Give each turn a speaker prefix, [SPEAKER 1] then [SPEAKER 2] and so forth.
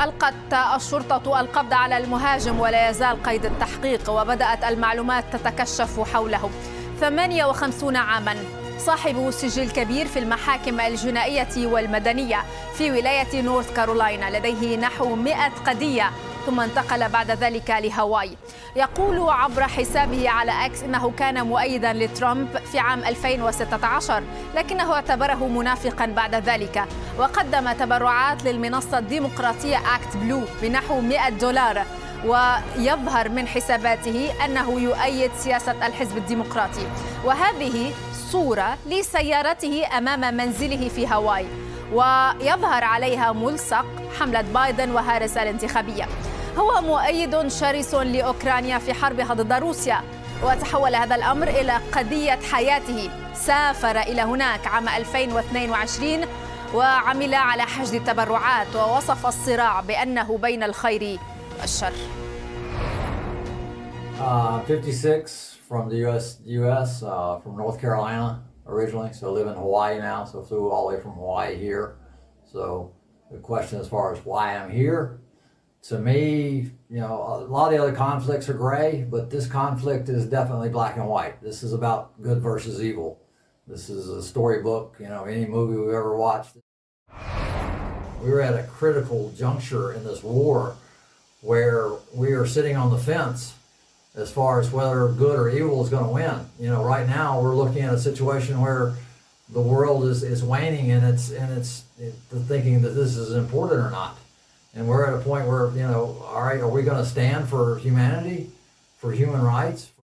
[SPEAKER 1] ألقت الشرطة القبض على المهاجم ولا يزال قيد التحقيق، وبدأت المعلومات تتكشف حوله. 58 عاما، صاحب سجل كبير في المحاكم الجنائية والمدنية في ولاية نورث كارولاينا، لديه نحو 100 قضية، ثم انتقل بعد ذلك لهاواي. يقول عبر حسابه على أكس إنه كان مؤيدا لترامب في عام 2016، لكنه اعتبره منافقا بعد ذلك، وقدم تبرعات للمنصة الديمقراطية أكت بلو بنحو $100، ويظهر من حساباته أنه يؤيد سياسة الحزب الديمقراطي. وهذه صورة لسيارته أمام منزله في هاواي، ويظهر عليها ملصق حملة بايدن وهاريس الانتخابية. هو مؤيد شرس لأوكرانيا في حربها ضد روسيا، وتحول هذا الأمر إلى قضية حياته. سافر إلى هناك عام 2022 وعمل على حشد التبرعات، ووصف الصراع بأنه بين الخير والشر.
[SPEAKER 2] 56 from the U.S. From North Carolina originally, so I live in Hawaii now, so I flew all the way from Hawaii here. So the question as far as why I'm here, to me, you know, a lot of the other conflicts are gray, but this conflict is definitely black and white. This is about good versus evil. This is a storybook, you know, any movie we've ever watched. We were at a critical juncture in this war where we are sitting on the fence as far as whether good or evil is going to win. You know, right now we're looking at a situation where the world is waning, and it's thinking that this is important or not. And we're at a point where, you know, all right, are we going to stand for humanity, for human rights?